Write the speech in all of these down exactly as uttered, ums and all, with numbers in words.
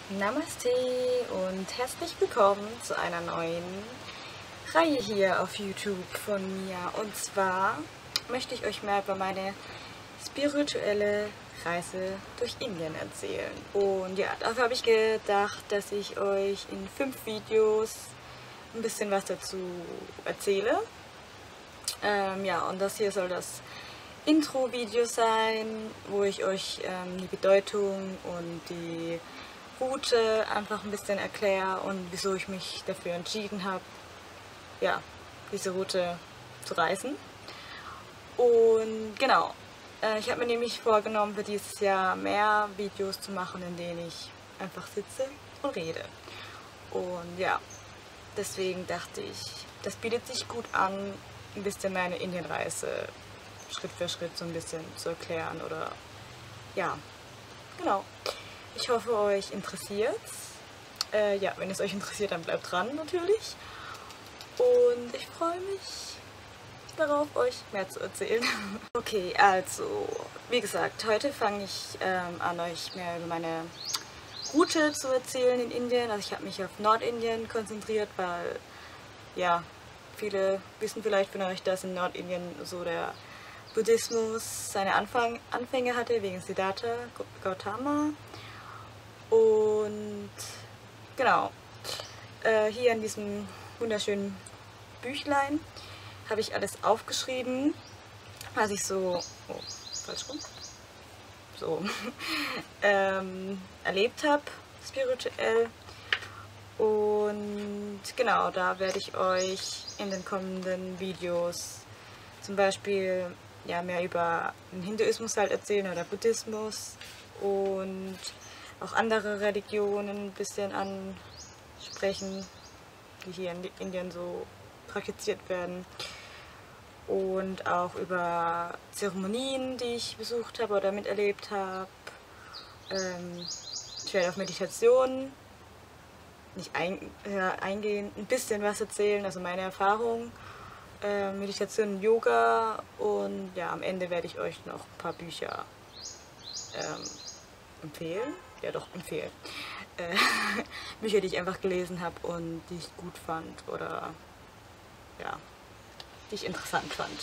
Namaste und herzlich willkommen zu einer neuen Reihe hier auf YouTube von mir. Und zwar möchte ich euch mal über meine spirituelle Reise durch Indien erzählen. Und ja, dafür habe ich gedacht, dass ich euch in fünf Videos ein bisschen was dazu erzähle. Ähm, ja, und das hier soll das Intro-Video sein, wo ich euch ähm, die Bedeutung und die Route einfach ein bisschen erkläre und wieso ich mich dafür entschieden habe, ja, diese Route zu reisen. Und genau, äh, ich habe mir nämlich vorgenommen, für dieses Jahr mehr Videos zu machen, in denen ich einfach sitze und rede. Und ja, deswegen dachte ich, das bietet sich gut an, ein bisschen meine Indienreise Schritt für Schritt so ein bisschen zu erklären oder ja, genau. Ich hoffe, euch interessiert's. Äh, ja, wenn es euch interessiert, dann bleibt dran natürlich. Und ich freue mich darauf, euch mehr zu erzählen. Okay, also, wie gesagt, heute fange ich ähm, an, euch mehr über meine Route zu erzählen in Indien. Also ich habe mich auf Nordindien konzentriert, weil, ja, viele wissen vielleicht von euch, dass in Nordindien so der Buddhismus seine Anfang, Anfänge hatte, wegen Siddhartha Gautama. Und genau, äh, hier in diesem wunderschönen Büchlein habe ich alles aufgeschrieben, was ich so, oh, falsch rum, so, ähm, erlebt habe, spirituell. Und genau, da werde ich euch in den kommenden Videos zum Beispiel ja, mehr über den Hinduismus halt erzählen oder Buddhismus und auch andere Religionen ein bisschen ansprechen, die hier in Indien so praktiziert werden. Und auch über Zeremonien, die ich besucht habe oder miterlebt habe. Ähm, ich werde auf Meditation nicht ein, äh, eingehen, ein bisschen was erzählen, also meine Erfahrungen. Äh, Meditation und Yoga. Und ja, am Ende werde ich euch noch ein paar Bücher ähm, empfehlen. Ja doch, empfehlen. Äh, Bücher, die ich einfach gelesen habe und die ich gut fand oder ja, die ich interessant fand.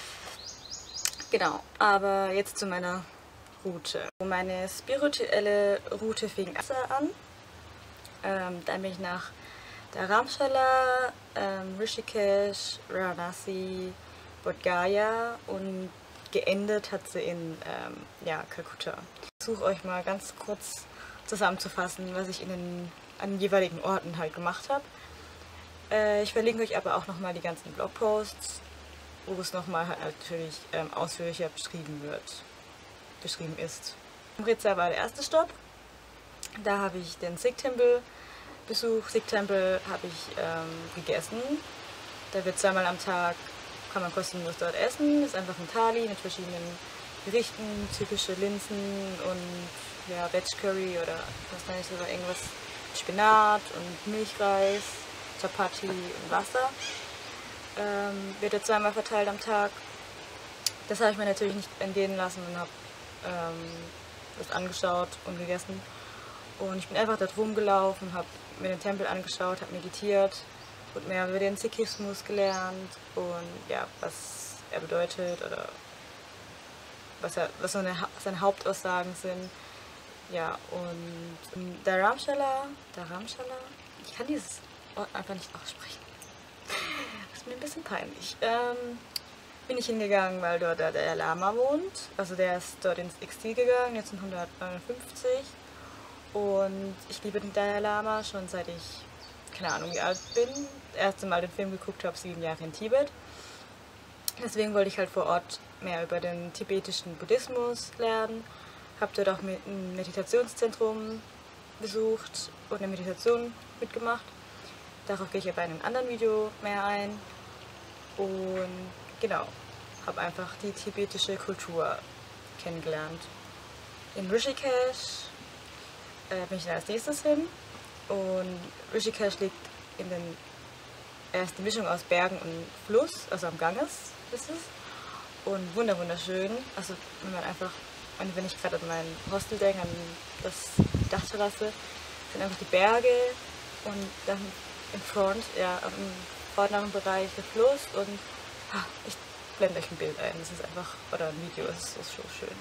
Genau, aber jetzt zu meiner Route. Meine spirituelle Route fing an. Ähm, dann bin ich nach Dharamshala, ähm, Rishikesh, Varanasi, Bodh Gaya und geendet hat sie in ähm, ja, Kalkutta. Ich versuche euch mal ganz kurz zusammenzufassen, was ich in den, an den jeweiligen Orten halt gemacht habe. Äh, ich verlinke euch aber auch nochmal die ganzen Blogposts, wo es nochmal halt natürlich ähm, ausführlicher beschrieben wird, beschrieben ist. Amritsar war der erste Stopp. Da habe ich den Sikh-Tempel besucht. Sikh-Tempel habe ich ähm, gegessen. Da wird zweimal am Tag, kann man kostenlos dort essen. Das ist einfach ein Thali mit verschiedenen Gerichten, typische Linsen und ja, Veg Curry oder was weiß ich, oder irgendwas, Spinat und Milchreis, Chapati und Wasser. Ähm, wird ja zweimal verteilt am Tag. Das habe ich mir natürlich nicht entgehen lassen und habe ähm, das angeschaut und gegessen. Und ich bin einfach da rumgelaufen, habe mir den Tempel angeschaut, habe meditiert und mehr über den Sikhismus gelernt und ja, was er bedeutet oder was, er, was seine, seine Hauptaussagen sind. Ja, und Dharamshala, Dharamshala, ich kann dieses Ort einfach nicht aussprechen. Das ist mir ein bisschen peinlich. Ähm, bin ich hingegangen, weil dort der Dalai Lama wohnt. Also der ist dort ins Exil gegangen, neunzehnhundertneunundfünfzig. Und ich liebe den Dalai Lama schon seit ich, keine Ahnung wie alt bin. Das erste Mal den Film geguckt habe, sieben Jahre in Tibet. Deswegen wollte ich halt vor Ort mehr über den tibetischen Buddhismus lernen. Habe dort auch ein Meditationszentrum besucht und eine Meditation mitgemacht. Darauf gehe ich aber in einem anderen Video mehr ein. Und genau, habe einfach die tibetische Kultur kennengelernt. In Rishikesh äh, bin ich dann als nächstes hin. Und Rishikesh liegt in den, er ist eine Mischung aus Bergen und Fluss, also am Ganges ist es. Und wunderschön. Also wenn man einfach, wenn ich gerade an mein Hostel denke, an das Dachterrasse, sind einfach die Berge und dann im Front, ja, im vorderen Bereich der Fluss und ah, ich blende euch ein Bild ein, das ist einfach, oder ein Video, das ist, das ist so schön.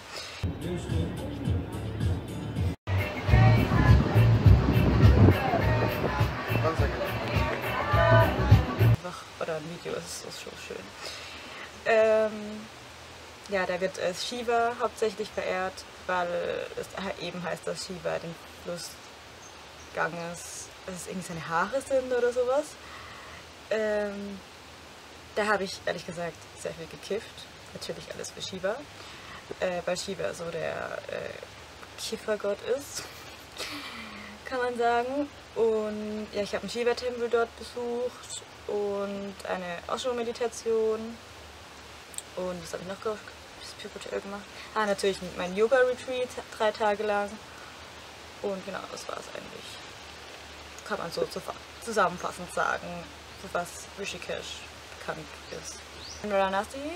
Einfach, oder ein Video, das ist, das ist so schön. Ähm, ja, da wird äh, Shiva hauptsächlich verehrt, weil es eben heißt, dass Shiva den Fluss Ganges, dass es irgendwie seine Haare sind oder sowas. Ähm, da habe ich ehrlich gesagt sehr viel gekifft. Natürlich alles für Shiva, äh, weil Shiva so der äh, Kiffergott ist, kann man sagen. Und ja, ich habe einen Shiva-Tempel dort besucht und eine Osho-Meditation. Und was habe ich noch spirituell gemacht? Ah, natürlich mein Yoga-Retreat drei Tage lang. Und genau, das war es eigentlich. Kann man so zusammenfassend sagen, für was Rishikesh bekannt ist. In Varanasi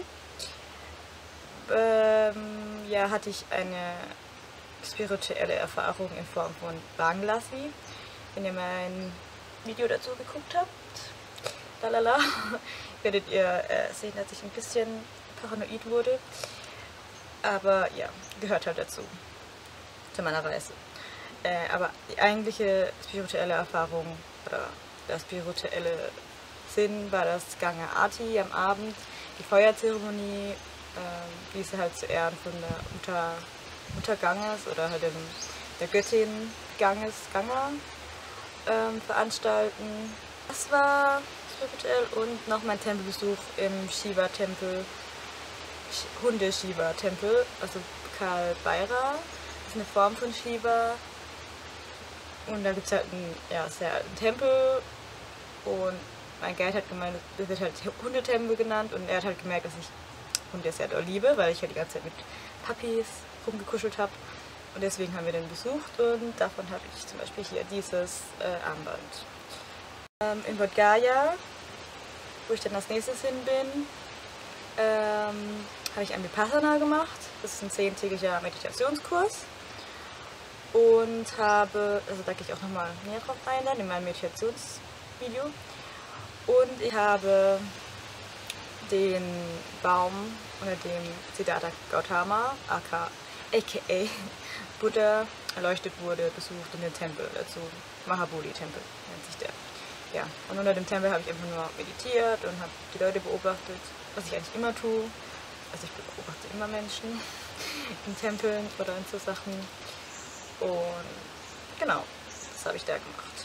ähm, ja, hatte ich eine spirituelle Erfahrung in Form von Banglasi. Wenn ihr mein Video dazu geguckt habt, lalala, werdet ihr äh, sehen, dass ich ein bisschen paranoid wurde. Aber ja, gehört halt dazu, zu meiner Reise. Äh, aber die eigentliche spirituelle Erfahrung oder der spirituelle Sinn war das Ganga Aarti am Abend, die Feuerzeremonie, äh, die sie halt zu Ehren von der Mutter, Mutter Ganges oder halt dem, der Göttin Ganges, Ganga, ähm, veranstalten. Das war spirituell und noch mein Tempelbesuch im Shiva-Tempel, Hunde-Shiva-Tempel, also Kal Bhaira, das ist eine Form von Shiva. Und da gibt es halt einen ja, sehr alten Tempel und mein Guide hat gemeint, das wird halt Hundetempel genannt und er hat halt gemerkt, dass ich Hunde sehr doll liebe, weil ich halt die ganze Zeit mit Puppies rumgekuschelt habe und deswegen haben wir den besucht und davon habe ich zum Beispiel hier dieses äh, Armband. Ähm, in Bodh Gaya, wo ich dann als nächstes hin bin, ähm, habe ich ein Vipassana gemacht, das ist ein zehntägiger Meditationskurs. Und habe, also da gehe ich auch nochmal näher drauf ein, dann in meinem Meditationsvideo. Und ich habe den Baum, unter dem Siddhartha Gautama, aka Buddha, erleuchtet wurde, besucht und den Tempel dazu. Mahabodhi-Tempel nennt sich der. Ja, und unter dem Tempel habe ich einfach nur meditiert und habe die Leute beobachtet, was ich eigentlich immer tue. Also ich beobachte immer Menschen in Tempeln oder in so Sachen. Und genau, das habe ich da gemacht.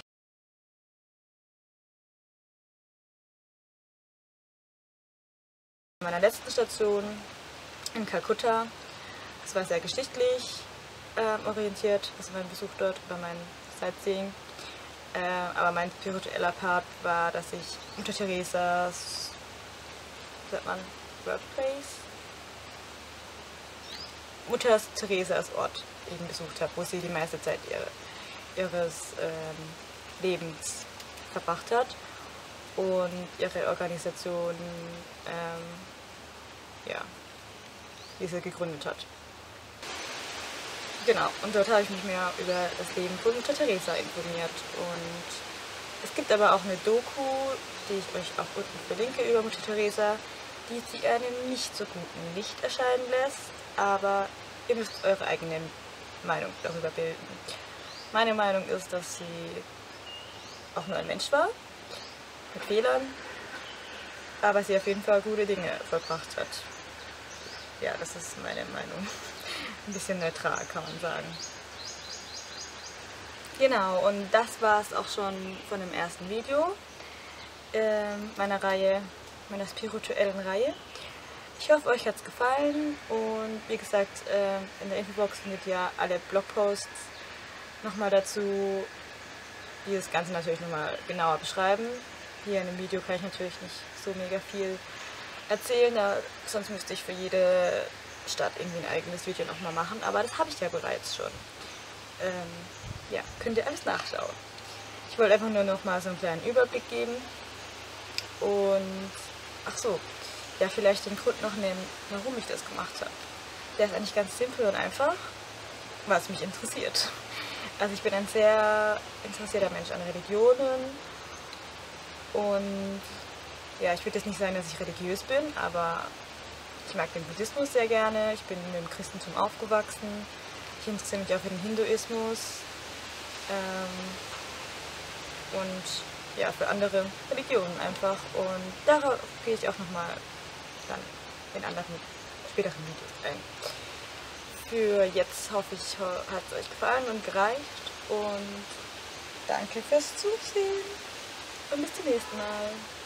In meiner letzten Station in Kalkutta, das war sehr geschichtlich äh, orientiert, also mein Besuch dort oder mein Sightseeing. Äh, aber mein spiritueller Part war, dass ich Mutter Theresas, wie sagt man, Workplace? Mutter Theresas Ort eben besucht habe, wo sie die meiste Zeit ihre, ihres ähm, Lebens verbracht hat und ihre Organisation, ähm, ja, die sie gegründet hat. Genau, und dort habe ich mich mehr über das Leben von Mutter Teresa informiert. Und es gibt aber auch eine Doku, die ich euch auch unten verlinke über Mutter Teresa, die sie einem nicht so guten Licht erscheinen lässt, aber ihr müsst eure eigene Meinung darüber bilden. Meine Meinung ist, dass sie auch nur ein Mensch war, mit Fehlern, aber sie auf jeden Fall gute Dinge vollbracht hat. Ja, das ist meine Meinung. Ein bisschen neutral, kann man sagen. Genau, und das war es auch schon von dem ersten Video äh, meiner Reihe, meiner spirituellen Reihe. Ich hoffe, euch hat es gefallen und wie gesagt, äh, in der Infobox findet ihr alle Blogposts nochmal dazu, die das Ganze natürlich nochmal genauer beschreiben. Hier in dem Video kann ich natürlich nicht so mega viel erzählen, da, sonst müsste ich für jede Stadt irgendwie ein eigenes Video nochmal machen, aber das habe ich ja bereits schon. Ähm, ja, könnt ihr alles nachschauen. Ich wollte einfach nur nochmal so einen kleinen Überblick geben und, ach so, ja, vielleicht den Grund noch nehmen, warum ich das gemacht habe. Der ist eigentlich ganz simpel und einfach, was mich interessiert. Also ich bin ein sehr interessierter Mensch an Religionen und ja, ich würde jetzt nicht sagen, dass ich religiös bin, aber ich mag den Buddhismus sehr gerne, ich bin mit dem Christentum aufgewachsen, ich interessiere mich auch für den Hinduismus ähm, und ja, für andere Religionen einfach, und darauf gehe ich auch nochmal dann in anderen späteren Videos ein. Für jetzt hoffe ich, hat es euch gefallen und gereicht, und danke fürs Zusehen und bis zum nächsten Mal.